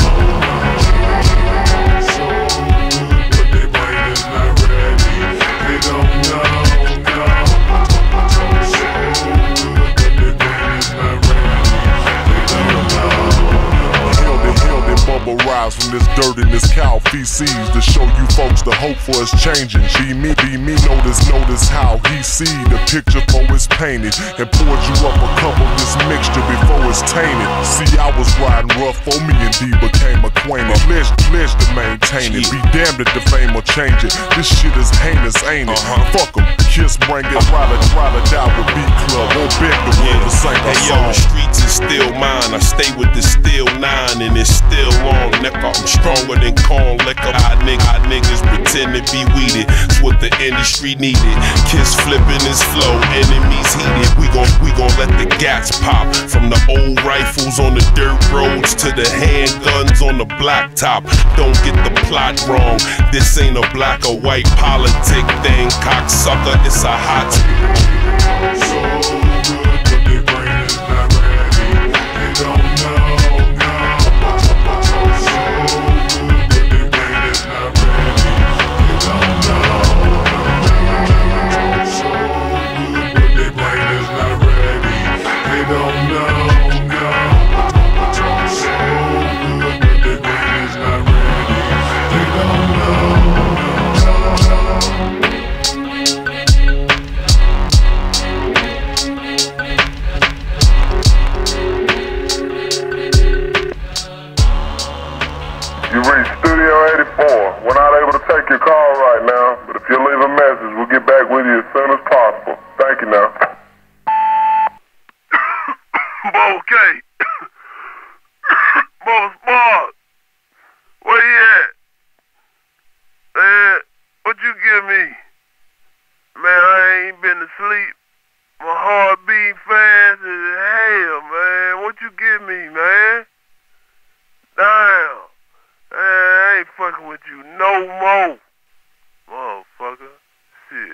no. So good, but their brain is not ready. They don't know, no. So good, but their brain is not ready. They don't know. Held and held and bubble rise from this dirt and this cow feces to show you folks the hope for us changing. Be me, be me, notice, notice how he see the picture before it's painted and poured you up a cup of this mixture before it's tainted. See, I was riding rough for me and D became acquainted. Pledge, pledge to maintain it. Be damned if the fame will change it. This shit is heinous, ain't it? Uh-huh. Fuck em, Kiss bring it. I'd rather, rather die with Beat Club. Won't beg the world to sing a hey, song. Yo, the streets is still mine. I stay with the steel nine and it's still on. Nigga, I'm stronger than corn liquor. I nigga, I niggas pretend to be weeded. It's what the industry needed. Kiss flipping his flow, enemies heated. We gon' we gon' let the gats pop. From the old rifles on the dirt roads to the handguns on the blacktop. Don't get the plot wrong. This ain't a black or white politic thing, cocksucker. It's a hot. So good, but their brain is not ready. They don't know, no. So good, but their brain is not ready. They don't know, no. So good, but their brain is not ready. They don't know, no. So good, but their brain is not ready. They don't know, no. You reached Studio eighty-four. We're not able to take your call right now, but if you leave a message, we'll get back with you as soon as possible. Thank you now. Okay. Boss Boss, where you at? Man, what you give me? Man, I ain't been to sleep. My heart beat fast as hell, man. What you give me, man? Damn. Man, I ain't fucking with you no more. Motherfucker. Shit.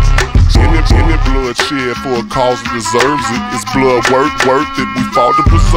For a cause that deserves it. It's blood worth, worth it. We fought to preserve it.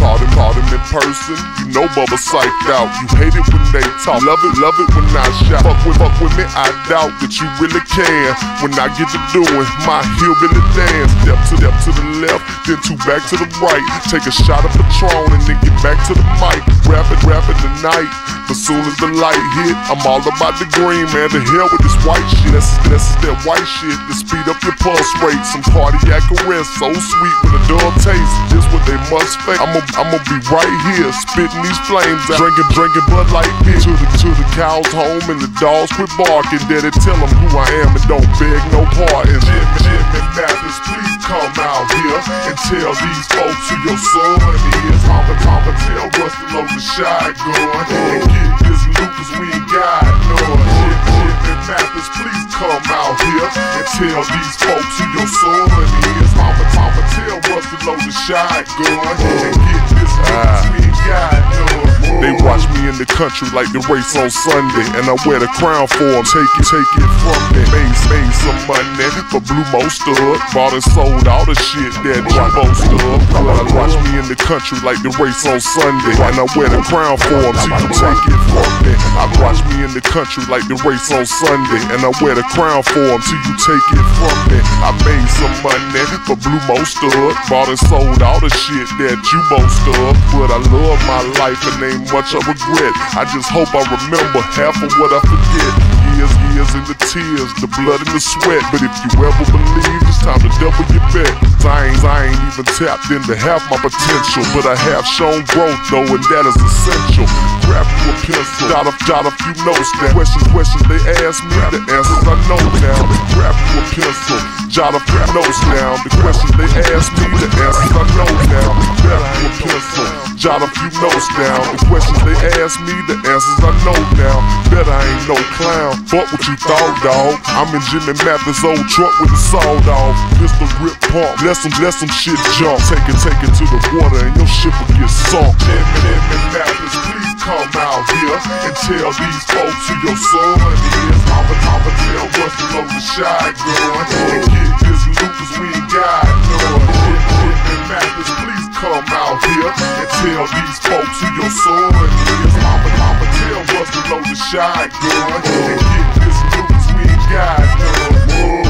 caught him, caught him in person. You know Bubba psyched out. You hate it when they talk, love it, love it when I shout. Fuck with, fuck with me, I doubt that you really can. When I get to doing my hillbilly dance, step to step to the left, then two back to the right. Take a shot of Patron and then get back to the mic. Rapping, rapping tonight. But soon as the light hit, I'm all about the green, man. To hell with this white shit. That's, that's that white shit to speed up your pulse rate. Some cardiac arrest, so sweet with a dull taste. Just what they must face. I'ma, I'ma be right here, spitting these flames out. Drinking, drinking Bud Light beer. To the, to the cows home and the dogs quit barking. Daddy, tell them who I am and don't beg no pardon. Jimmy, Jimmy Mathis, please come out here and tell these folks who your son is. Mama, mama, tell Rusty load the shotgun and get this loot 'cause we ain't got none. Jimmy Mathis, please come out here and tell these folks who your son is. Mama, mama, tell Rusty load the shotgun and get this loot 'cause we ain't got none. They watch me in the country like the race on Sunday, and I wear the crown for them. Take it, take it from me. Made, made some money for Blue Mo Stud. Bought and sold all the shit that Jumbo Stud. Watch me in the country like the race on Sunday, and I wear the crown for them. Till you take it from me. I watch me in the country like the race on Sunday, and I wear the crown for them. Till you take it from me. I made some money for Blue Mo Stud. Bought and sold all the shit that Jumbo Stud. But I love my life and ain't much I regret. I just hope I remember half of what I forget. Years, years in the tears, the blood and the sweat. But if you ever believe, it's time to double your bet. I ain't, I ain't even tapped into half my potential, but I have shown growth though, and that is essential. Grab you a pencil, jot a, jot a few notes down. Questions, questions they ask me, the answers I know now. Grab you a pencil, jot a few notes down. The questions they ask me, the answers I know now. Grab you a pencil, jot a few notes down. The questions they ask me, the answers I know now. Bet I ain't no clown, fuck what you thought, dawg. I'm in Jimmy Mathis' old truck with the sawed off. Pistol grip pump, let some, let some shit jump. Take it, take it to the water and your ship will get sunk. Jimmy, Jimmy Mathis, please come out here and tell these folks who your son is. Mama, mama, tell Rusty load the shotgun and get this loot 'cause we ain't got none. Jimmy Mathis, please come out here and tell these folks who your son is. Mama, mama, tell Rusty load the shotgun and get this loot 'cause we ain't got none. Whoa.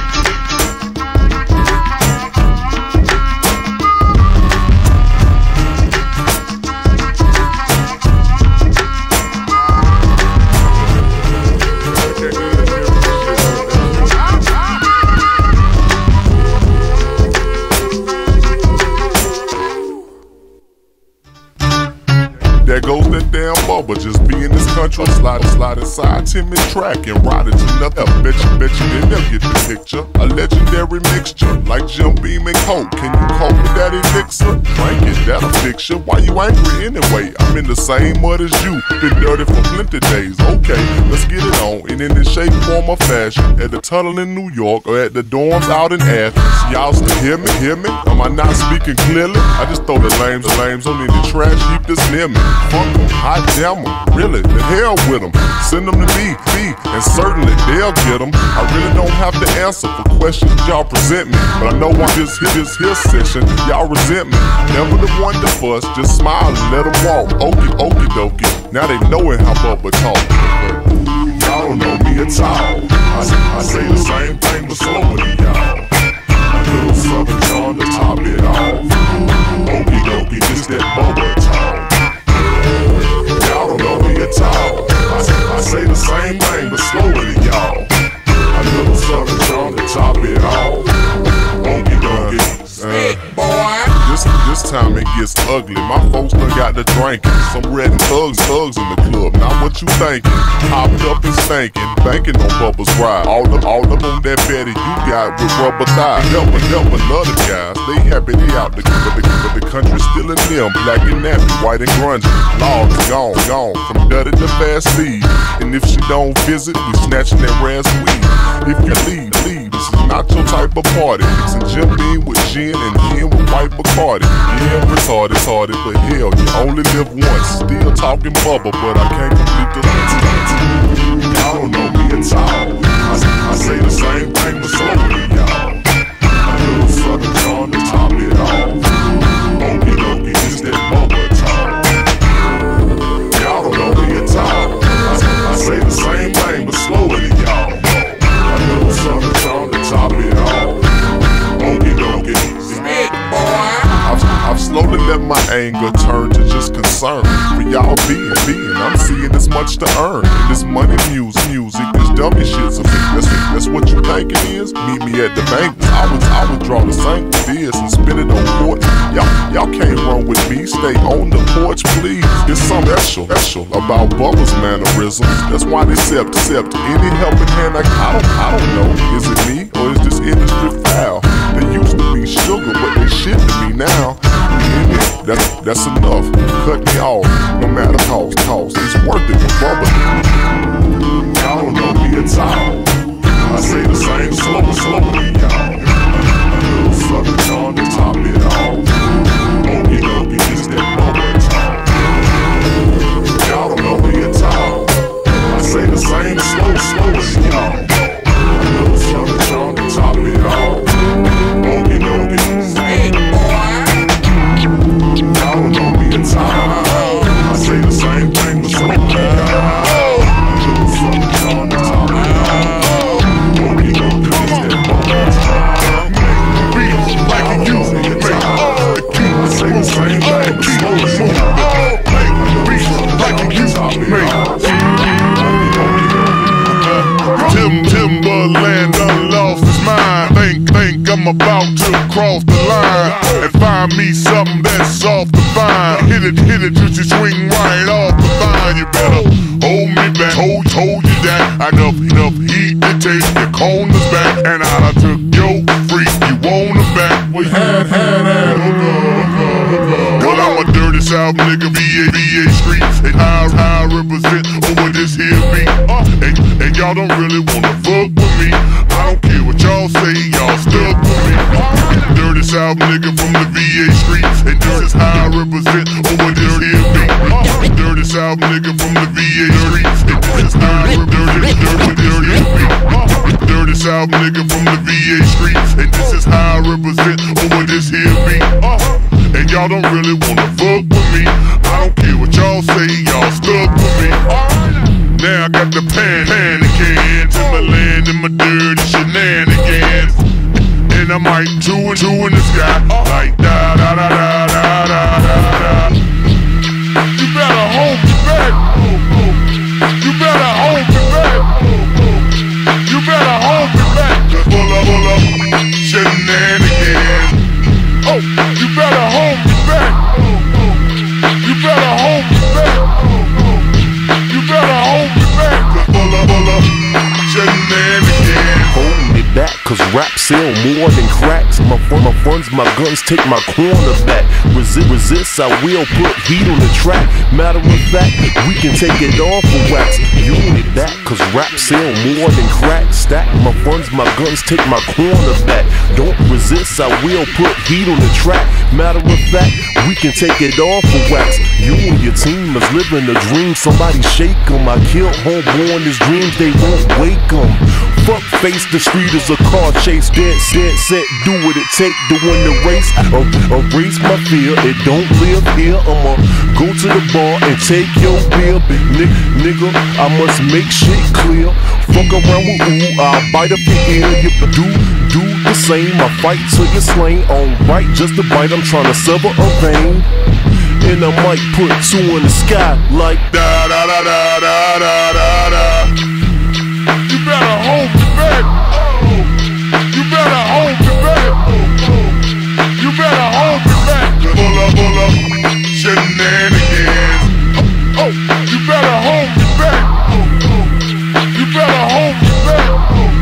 There goes that damn Bubba, just be in this country. Slide, slide inside Timmy track and ride it to nothing. Bet you, bet you didn't never get the picture. A legendary mixture, like Jim Beam and Coke. Can you cope with that elixir? Drink it, that'll fix you. Why you angry anyway? I'm in the same mud as you, been dirty for plenty days. Okay, let's get it on. And in this shape, form, or fashion, at the tunnel in New York or at the dorms out in Athens. Y'all still hear me? Hear me? Am I not speaking clearly? I just throw the lames and lames on in the trash heap that's near me. Fuck them, hot damn them, really, the hell with them. Send them to me, me, and certainly they'll get them. I really don't have to answer for questions y'all present me, but I know I just hit this here session, y'all resent me. Never the one to fuss, just smile and let them walk. Okie, okie dokie, now they knowin' how Bubba talk. But y'all don't know me at all. I, I say the same thing but slower than y'all. A little Southern John to top it off. Okie dokie, just that Bubba talk. Y'all don't know me at all. I, I say the same thing, but slower than y'all. A little Southern John to top it off. Won't be done. Uh, boy. This, this time it gets ugly. My folks done got to drinking. Some red and thugs, thugs in the club. Not what you thinking. Hopped up and stankin', banking on Bubba's ride. All up, all up on that Betty you got with rubber thighs. Helpin', helpin' other guys. They happy they out the but the, but the country still in them. Black and nappy, white and grungy. Laws gone, gone. From dirty to fast speed. And if she don't visit, we snatching that ass weed. If you leave, leave. This is not your type of party. Mixing Jim Beam with gin and gin with white Bacardi. Yeah, retarded, retarded, but hell, you only live once. Still talking Bubba, but I can't complete the list. Y'all don't know me at all. I, I say the same thing, but slower than y'all. A little Southern John to top it off. Okie dokie, just that much to earn. And this money music, music, this dummy shit. So that's, that's what you think it is? Meet me at the bank. I would, I would draw the same for this and spin it on court. Y'all, y'all can't run with me. Stay on the porch, please. It's something special, special about Bubba's mannerisms. That's why they accept, accept any helping hand. Like I don't, I don't know. Is it me or is this industry foul? They used to be sugar, but they shit to me now. That's, that's enough. Cut me off, no matter cost, cost. It's worth it for Bubba. I don't know me at all. I say the same slow, slowly, y'all. A little sucker on the top of it all. Oh, you know, it's that Bubba talk. Y'all don't know me at all. I say the same slow, slowly, y'all. A little sucker on the top of it all. Oh, you know, it's that y'all don't know me at all. I say the same thing, but slowly, y'all. A little sucker on the top of it all. Oh, you know, it's that Bubba talk. Beats like a youth, I say the same thing, but slowly, y'all. Like a youth, Tim Timberland done lost his mind. Think, think I'm about to cross the line and find me something that's soft to find. Hit it, hit it, just you swing right off the vine. You better hold me back. Told, told you that I enough, enough heat to take your corners back, and I took your freak. You want them back? Well, you had, had, had, well, I'm a dirty South nigga, V A, V A streets, and I, I represent over this here beat. Uh, and, and y'all don't really wanna fuck with me. I don't care what y'all say, y'all stuck with me. Dirty South nigga from the V A streets, and this is how I represent over this here beat. Uh, dirty South nigga from the V A streets, and this is how I represent dirty, dirty, dirty beat. Uh, dirty South nigga from the V A streets, and this is how I represent over this here beat. Uh, And y'all don't really wanna fuck with me. I don't care what y'all say, y'all stuck with me. Now I got the pan, panicking, Timberland and my dirty shenanigans. And I might two and two in the sky, like da da da da da da da. You better hold me back. You better hold me back. You better hold me back. Pull up, pull up, shenanigans. Oh, you better hold me back. You better hold me back. You better hold me back. Pull up, pull up, shenanigans. Hold me back, cause rap sell more than cracks. My, my funds, my guns, take my corner back. Resist, resist, I will put heat on the track. Matter of fact, we can take it off for wax. You need that, cause rap sell more than cracks. Stack my funds, my guns, take my corner back. Don't resist, I will put heat on the track. Matter of fact, we can take it off for wax. You and your team is living a dream, somebody shake them. I killed homeborn, his dreams, they won't wake them. Fuck face, the street is a car chase. Dead, dead set, do what it take to win the race. Er, erase my fear, it don't live here. I'ma go to the bar and take your beer. Big nick, nigga, I must make shit clear. Fuck around with ooh, I'll bite up your ear. You do, do the same, I fight till you're slain. Alright, just a bite, I'm trying to sever a vein. And I might put two in the sky like da da da da da da da da. You better hold me back. You better hold me back. You better hold me back. Pull up, pull up, shenanigans. Oh, you better hold me back. You better hold me back.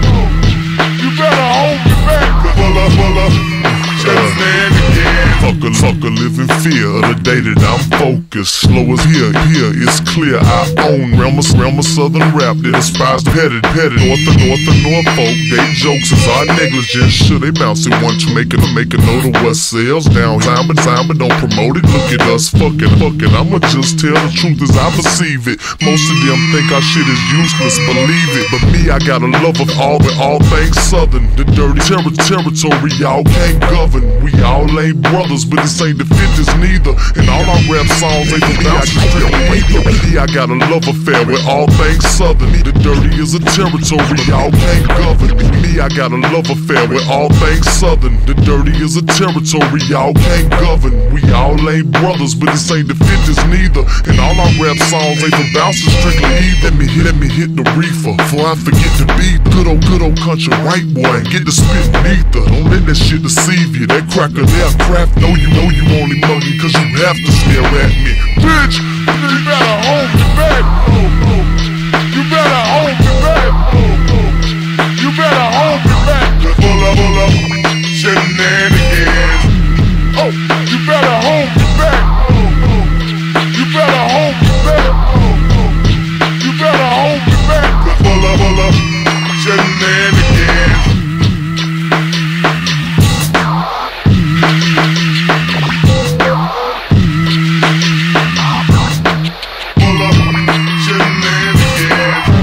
You better hold me back. Pull up, pull up, shenanigans. Fuck a, fuck a live in fear of the day that I'm focused. Slow as here, here, it's clear. I own realm of, realm of southern rap. They despise petted, petted. North of north of Norfolk, they jokes is our negligence. Should they bounce it one to make it, make a note of what sells down time, but time, but don't promote it. Look at us, fuck it, fuck it. I'ma just tell the truth as I perceive it. Most of them think our shit is useless, believe it. But me, I got a love of all, but all things southern. The dirty ter territory, y'all can't govern. We all ain't brothers, but this ain't the fifties neither. And all our rap songs ain't the bounce strip either. Me, I got a love affair with all things southern. The dirty is a territory, y'all can't govern. Me, I I got a love affair with all things southern. The dirty is a territory y'all can't govern. We all ain't brothers, but this ain't the fifties neither. And all our rap songs ain't for bouncing strictly either. Let me hit, let me hit the reefer before I forget to be good old, good old country white boy and get the spit ether. Don't let that shit deceive you. That cracker there crap, know you know you only mugging cause you have to stare at me. Bitch, you better hold me back. You better hold me back. You better hold me back. Pull up, pull up, shenanigans. Oh, you better hold me back. You better hold me back. You better hold me back. Pull up, pull up, shenanigans. Pull up, shenanigans.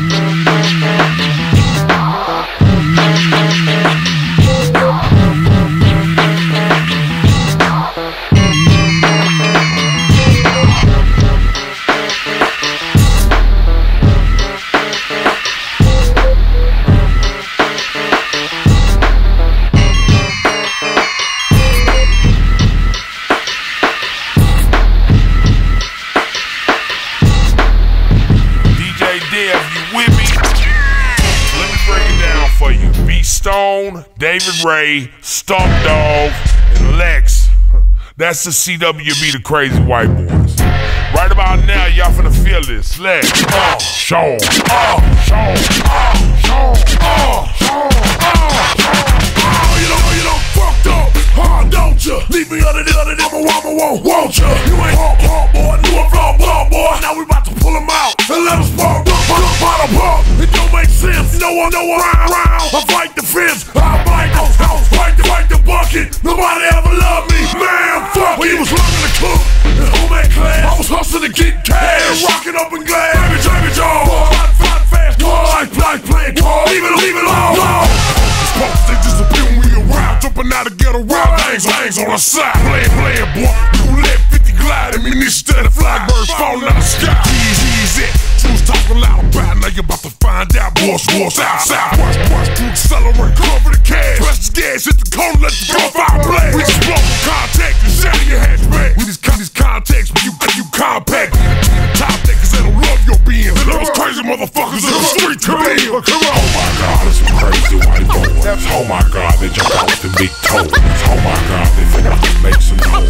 Stone, David Ray, Stomp Dog, and Lex. That's the C W B, the Crazy White Boys. Right about now, y'all finna feel this. Lex, oh, Sean, oh, Sean, oh, Sean, oh, Sean, oh, Sean. Oh, you know, you know, fucked up, huh, don't ya? Leave me under the other, I'm a woman, won't, won't ya? You ain't hard, hard, boy, new and flawed, flawed, boy. Now we about to pull them out and let them spark, pump, pump, pump, pump. It don't make sense, no one, no one, round, round. I fight the fence, I bite the house, fight the, fight the bucket. Nobody ever loved me, man, fuck when it. You was learning to cook in home ec class, I was hustling to get cash, rocking up in glass, baby, baby, jaw, fly, fly, fast, like, like, playing, leave it, leave it alone. These folks, they disappear when we around, jumping out to get around, things, things on the side, playing, playing, boy. You let fifty glide and me instead of flag birds falling out the sky. Easy, easy, truth's talking loud about, now you about to find out, boss, boss, outside, watch, watch, to accelerate, cover the cash, press the gas, hit the corner, let the gunfire blast. We just blow from contact and shatter your hatchback. We just cut these contacts, but you, you compact. Top that cause they don't love your being. And those crazy motherfuckers in the street come in. Oh my God, it's some crazy white boys. Oh my God, they jump out with the big toes. Oh my God, they finna make some noise.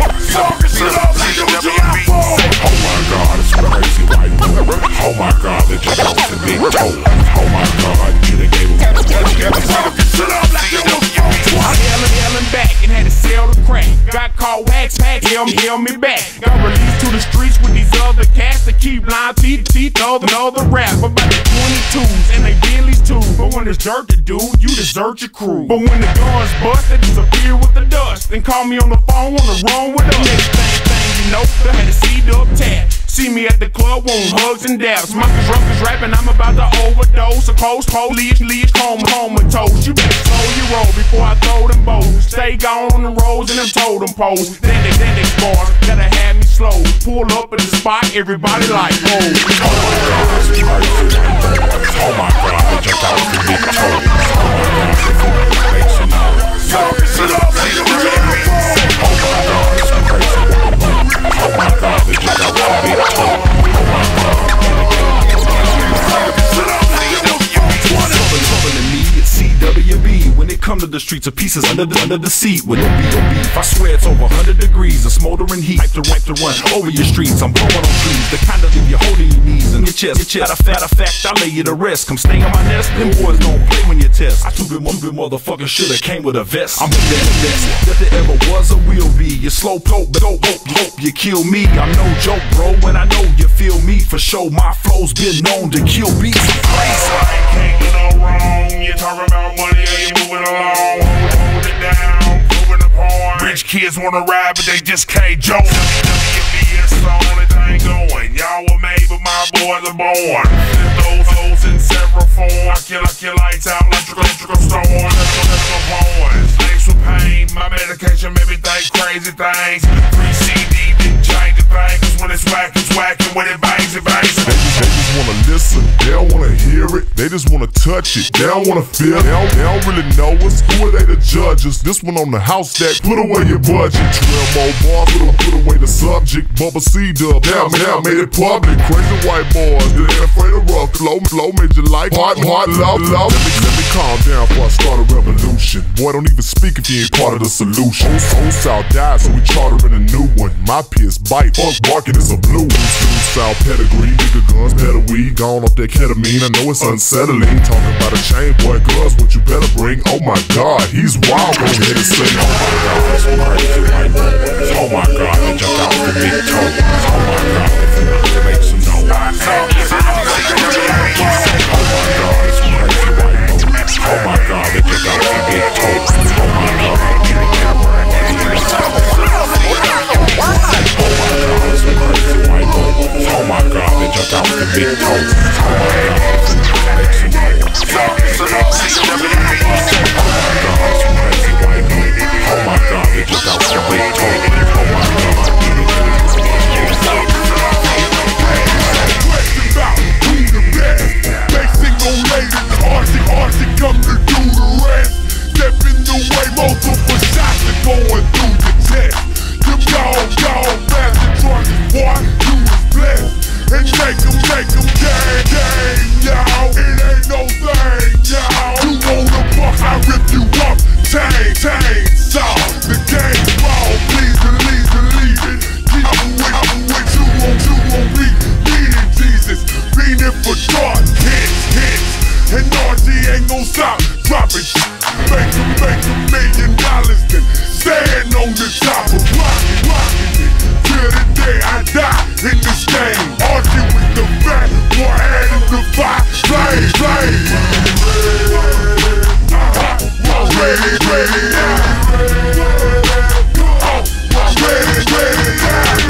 Oh my God, it's some crazy white boys. Oh my God, they jump out with the big toes. Oh my God, you done gave them Yelling back and had to sell the crack. Got caught wax pack, held me, held me back. Got released to the streets with these other cats that keep blind teeth, teeth, know the, know the rap. About the twenty-twos and they Billy's too. But when it's dirt to do, you desert your crew. But when the guns bust, they disappear with the dust. Then call me on the phone on the run with the next thing, thing you know, I had to see the tap. See me at the club, want hugs and dabs. My drunk is rapping, I'm about to overdose. A close police, leash, home, comatose. You better slow your roll before I throw them bows. Stay gone on the roads and them totem poles. Then they, then they bars, gotta have me slow. Pull up at the spot, everybody like, oh. Oh my God, it's crazy. Oh my God, they jumped out with the big toes. Oh my God, they finna make some noise. Oh my God, it's crazy. Oh my God, they jumped out with the big toes. Oh my God, C W B. When it come to the streets of pieces under the, under the seat with no beef or beef, I swear it's over one hundred degrees of smoldering heat. Like to, like to run over your streets, I'm blowing on trees, the kind of leave you holding your knees and your chest. Your chest. Matter of fact, I lay you to rest. Come stay on my nest, them boys don't play when you test. I stupid, stupid motherfucker shoulda came with a vest. I'm the best, best that there ever was or will be. You slow poke, but hope, hope, hope you kill me. I'm no joke, bro, and I know you feel me. For sure, my flow's been known to kill beats. Crazy. Can't do no wrong. You talking about money and you moving along. Hold it down, proving the point. Rich kids wanna ride, but they just can't joke. W W B is the only thing going. Y'all were made, but my boys are born. Those hoes in several forms. I kill, I kill lights out, electrical, electrical storm. Electrical points. Thanks for pain. My medication made me think crazy things. Free C D didn't change a thing. Cause when it's whack, it's whack. And when it bangs, it bangs. They just wanna listen, they don't wanna hear it. They just wanna touch it, they don't wanna feel it. They don't, they don't really know us, who are they to judge us? This one on the house stack, put away your budget. twelve more bars, put, put away the subject. Bubba C-Dub, damn, damn, made it public. Crazy white boys, they ain't afraid of rough. Low, low made you like hard, hard, love, love. Let me, let me calm down before I start a revolution. Boy, don't even speak if you ain't part of the solution. Old, old South died, so we chartering a new one. My piss bite, fuck barking, it's a blue one. Old South pedigree, nigga guns, pedal weed, gone off that ketamine. I know it's unsettling. Talking about a chain, boy, girls, what you better bring. Oh my God, he's wild. Go ahead and say, oh my God, that's some crazy white boys. Oh my God, they jumped out the big toe. Oh my God, they finna to make some noise. Oh my God, it's some crazy white boys. Oh my God, they jumped out the big toe. Oh my God, they get a camera and get in the top. Oh my God, it's some crazy white boys. Oh my God, they jumped out the big toe. Oh my God, they finna make some noise. Oh my God, it's some crazy white boys. Oh my God, they jumped out the big toe. Oh my God. Question about who the best. Basic no later, Archie, Archie come to do the rest. Step in the way, multiple shots are going through the chest. Them dog, dog, bastard truckers, boy, you was blessed. And make them, make them gang, gang, y'all. It ain't no thing, y'all. You wanna buck, I rip you up. Chain, chain, saw. The game ball, please believe, believe it. Keep I'm with, I'm with you, won't you, won't be needing Jesus. Beating for dark hits, hits. And R G ain't gon' stop dropping shit. Make them, make a million dollars, then stand on the top of rockin', rockin' it. Till the day I die in this game. R G with the fat, boy, adding the fire. Flame, flame. Ready, ready, ready, ready, ready.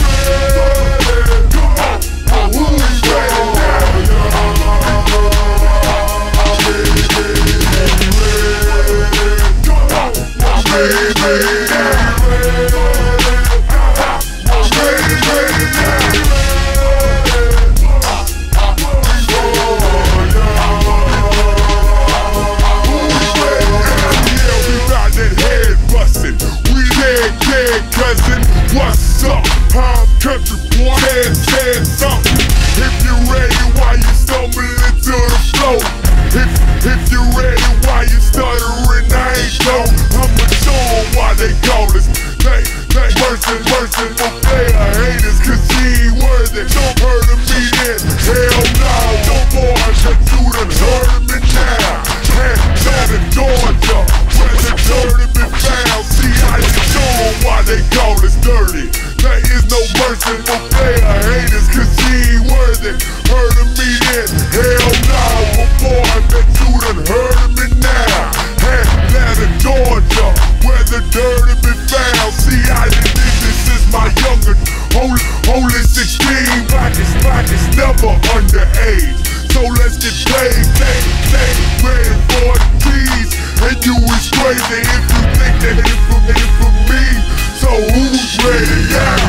What's up? I'm country boy. Said, said something. If you ready, why you stumbling to the floor? If if you ready, why you stuttering? I ain't know. I'ma show 'em why they call us. They they worsin', worsin' for player haters, cause she ain't worthy. Don't hurt me then. Hell no. Don't boy, but you done heard me now. Hands down in Georgia, where the dirty been found. See, I just show 'em why they call us dirty. There is no mercy for player haters, cause she ain't worthy. Heard of me then, hell no. But boy, bet you done heard me now. Atlanta, Georgia, where the dirty been found. See, I did this is my younger, only, only sixteen. Black is black is never underage. So let's get paid, paid, paid, ready for the trees. And you is crazy if you think that it's for, it's for me. So who's ready now?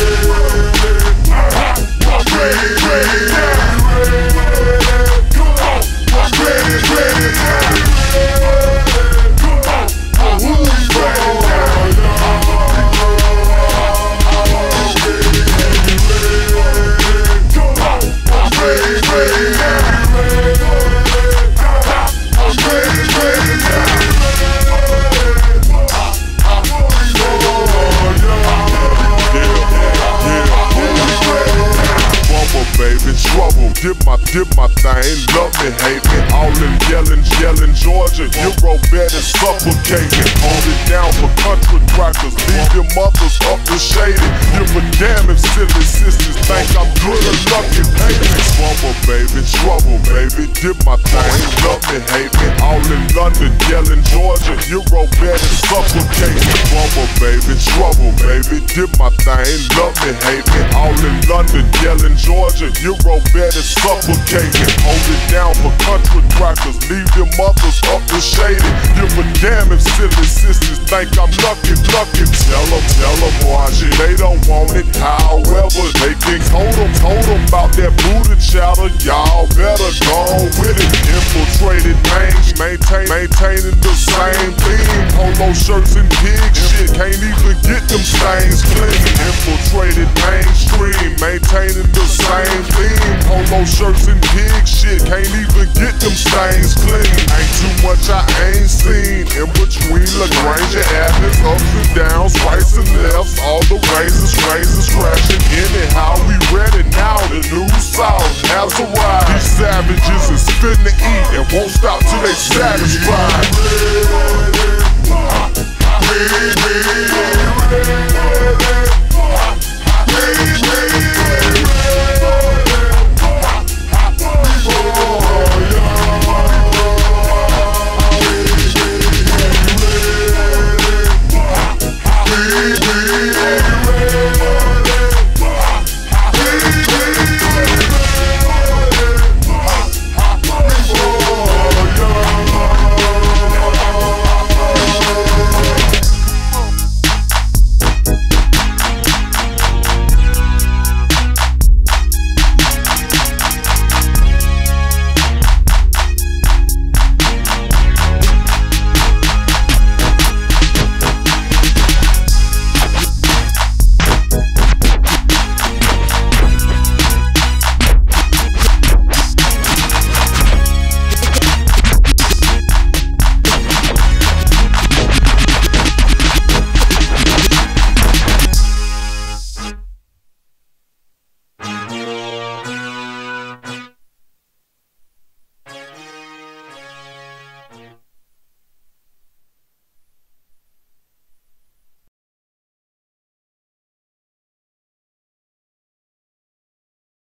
Ready, ready now. Ready, ready now. Who's ready now? Ready, ready now. Ready, ready now. Baby, trouble, dip my, dip my thing, love me, hate me, all in yelling, yelling, Georgia, Euro better suffocating, hold it down for country crackers, leave your mothers up to shady, give a damn if silly sisters think I'm good or lucky, hate me, trouble, baby, trouble, baby, dip my thing, love me, hate me, all all in London, yelling Georgia, Euro better suffocating. Trouble, baby, trouble, baby, did my thing, love me, hate me. All in London, yelling Georgia, Euro better suffocating. Hold it down for country crackers, leave them mothers up the shady. Give a damn if silly sisters think I'm lucky, lucky. Tell them, tell them, watch it, they don't want it. However, they can told them, told them about that booty chatter. Y'all better go on with it. Infiltrated mange, maintain, maintaining the same thing. Polo shirts and pig shit, can't even get them stains clean. Infiltrated mainstream, maintaining the same thing. Polo shirts and pig shit, can't even get them stains clean. Ain't too much I ain't seen in between LaGrange Avenues, ups and downs, rights and lefts. All the razors, razors crashing. Anyhow, we ready now. The new South has arrived. These savages is finna eat and won't stop till they satisfied.